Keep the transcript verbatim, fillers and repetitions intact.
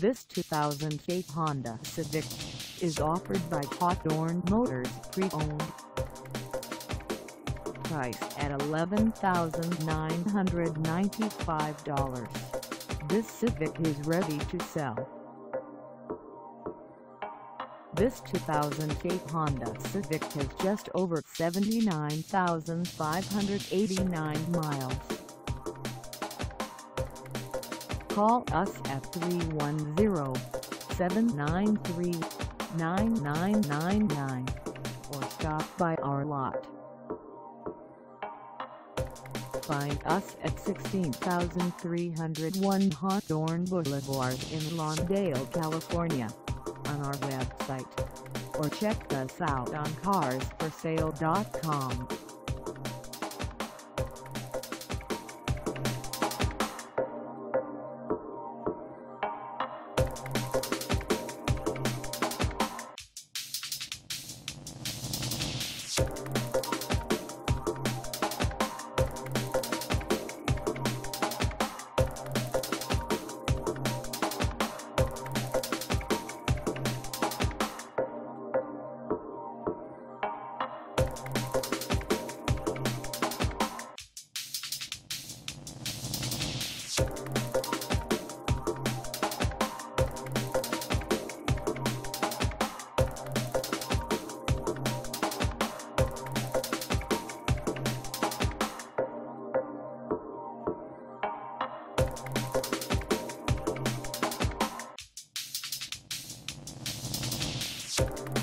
This two thousand eight Honda Civic is offered by Hawthorne Motors Pre-Owned. Priced at eleven thousand nine hundred ninety-five dollars, this Civic is ready to sell. This two thousand eight Honda Civic has just over seventy-nine thousand five hundred eighty-nine miles. Call us at three one zero, seven nine three, nine nine nine nine or stop by our lot. Find us at sixteen thousand three hundred one Hawthorne Boulevard in Lawndale, California, on our website, or check us out on cars for sale dot com. You